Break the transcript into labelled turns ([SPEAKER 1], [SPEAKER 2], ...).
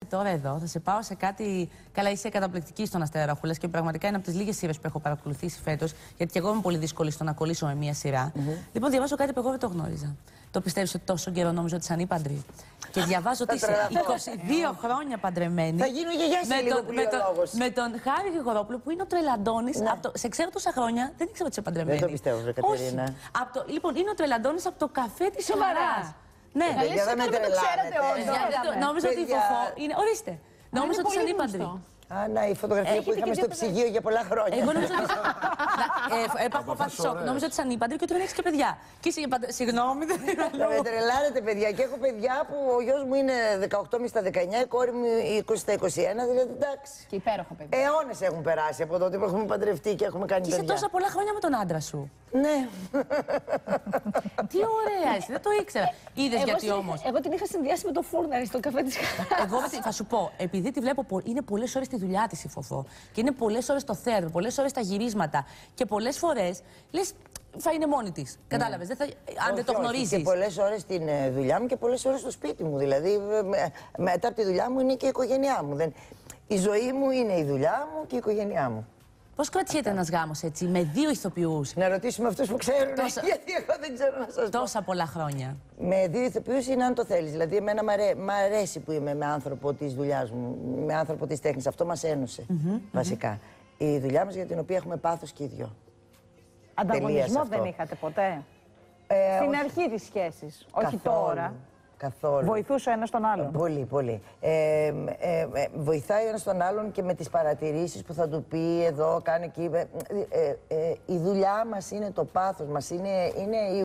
[SPEAKER 1] Τώρα εδώ θα σε πάω σε κάτι. Καλά, είσαι καταπληκτική στον Αστεραραχούλας και πραγματικά είναι από τις λίγες σειρές που έχω παρακολουθήσει φέτος, γιατί και εγώ είμαι πολύ δύσκολη στο να κολλήσω με μία σειρά. Λοιπόν, διαβάζω κάτι που εγώ δεν το γνώριζα. Το πιστεύεις ότι τόσο καιρό νόμιζα ότι είσαι ανήπαντρη? Και διαβάζω ότι είσαι 22 χρόνια παντρεμένη.
[SPEAKER 2] Θα γίνω γιαγιά σε λίγο
[SPEAKER 1] με τον Χάρη Γρηγορόπουλο που είναι ο Τρελαντώνης. Ναι. Σε ξέρω τόσα χρόνια, δεν ήξερα ότι είσαι παντρεμένη.
[SPEAKER 2] Δεν το πιστεύω, βρε Κατερίνα.
[SPEAKER 1] Λοιπόν, είναι ο Τρελαντώνης από το καφέ της Σοβαράς. Ναι,
[SPEAKER 2] δεν με τρελάνετε.
[SPEAKER 1] Νόμιζα ότι η Φοφό είναι. Ορίστε. Νόμιζα ότι είσαι ανήπαντρη.
[SPEAKER 2] Α, να, η φωτογραφία που είχαμε στο ψυγείο για πολλά χρόνια.
[SPEAKER 1] Εγώ νόμιζα ότι. Έχω πάθει σοκ. Νόμιζα ότι είσαι ανήπαντρη και ότι δεν έχει και παιδιά. Και είσαι για συγγνώμη, δεν
[SPEAKER 2] με τρελάνετε, παιδιά. Και έχω παιδιά που ο γιος μου είναι 18 στα 19, η κόρη μου 20 στα 21, δηλαδή εντάξει.
[SPEAKER 3] Και υπέροχα παιδιά.
[SPEAKER 2] Αιώνες έχουν περάσει από τότε που έχουμε παντρευτεί και έχουμε κάνει παιδιά.
[SPEAKER 1] Είσαι τόσα πολλά χρόνια με τον άντρα σου.
[SPEAKER 2] Ναι.
[SPEAKER 1] Τι ωραία είσαι, δεν το ήξερα. Είδες γιατί όμως?
[SPEAKER 3] Εγώ την είχα συνδυάσει με το φούρναρι στο καφέ της Χαράς.
[SPEAKER 1] Εγώ θα σου πω, επειδή τη βλέπω, είναι πολλές ώρες στη δουλειά της η Φοφό. Και είναι πολλές ώρες στο θέατρο, πολλές ώρες στα γυρίσματα. Και πολλές φορές λες, θα είναι μόνη της. Κατάλαβες, αν δεν το γνωρίζεις.
[SPEAKER 2] Και πολλές ώρες στην δουλειά μου και πολλές ώρες στο σπίτι μου. Δηλαδή, μετά από τη δουλειά μου είναι και η οικογένειά μου. Η ζωή μου είναι η δουλειά μου και η οικογένειά μου.
[SPEAKER 1] Πώς κρατιέται ένας γάμος έτσι, με δύο ηθοποιούς?
[SPEAKER 2] Να ρωτήσουμε αυτούς που ξέρουν, γιατί εγώ δεν ξέρω να σας πω.
[SPEAKER 1] Τόσα πολλά χρόνια.
[SPEAKER 2] Με δύο ηθοποιούς είναι αν το θέλεις. Δηλαδή, εμένα μ' αρέσει που είμαι με άνθρωπο της δουλειάς μου, με άνθρωπο της τέχνης. Αυτό μας ένωσε, βασικά. Η δουλειά μας για την οποία έχουμε πάθος και οι δυο.
[SPEAKER 4] Ανταγωνισμό δεν είχατε ποτέ? Στην αρχή της σχέσης, όχι τώρα.
[SPEAKER 2] Καθόλου.
[SPEAKER 4] Βοηθούσε ο ένας τον άλλον.
[SPEAKER 2] Πολύ, πολύ. Βοηθάει ο ένας τον άλλον και με τις παρατηρήσεις που θα του πει εδώ, κάνει εκεί. Η δουλειά μας είναι το πάθος μας, είναι